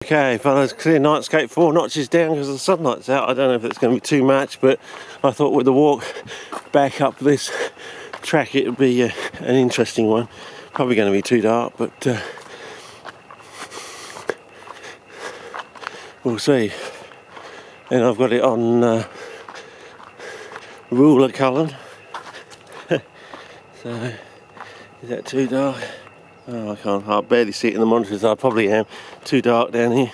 Okay fellas, clear nightscape, 4 notches down because the sunlight's out. I don't know if it's going to be too much, but I thought with the walk back up this track it would be an interesting one. Probably going to be too dark, but we'll see. And I've got it on ruler Cullen. So, is that too dark? Oh, I barely see it in the monitors. I probably am. Too dark down here.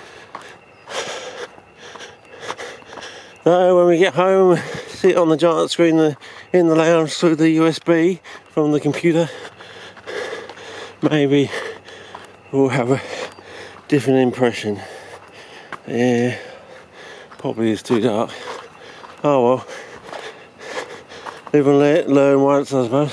So when we get home, sit on the giant screen in the lounge through the USB from the computer, maybe we'll have a different impression. Yeah, probably is too dark. Oh well, live and learn once, I suppose.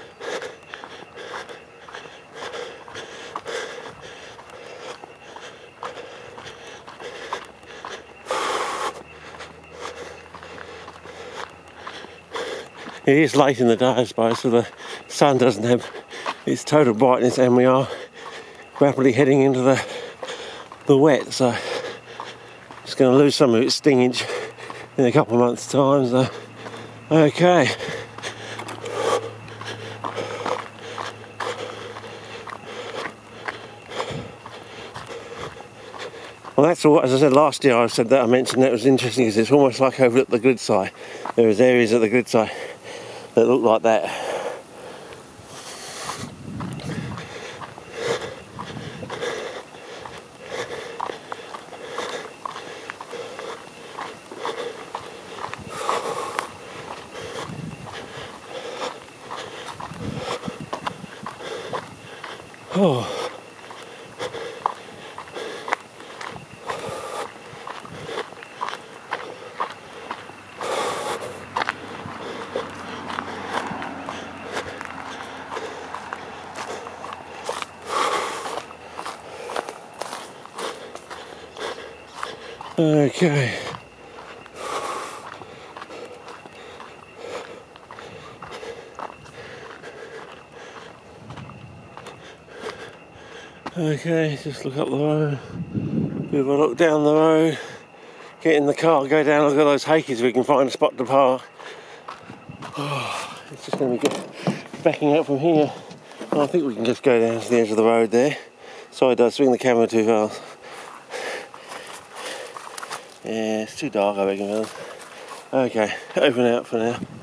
It is late in the day, I suppose, so the sun doesn't have its total brightness, and we are rapidly heading into the wet, so it's going to lose some of its stingage in a couple of months' time. So, okay. Well, that's all. As I said last year, I mentioned that was interesting because it's almost like over at the Goodside. There was areas at the Goodside that look like that. Oh. Okay. Okay, just look up the road. Bit of a look down the road. Get in the car, go down, look at those hakies. We can find a spot to park. Oh, it's just going to be backing up from here. I think we can just go down to the edge of the road there. Sorry, I swing the camera too fast. Yeah, it's too dark, I reckon. Okay, open out for now.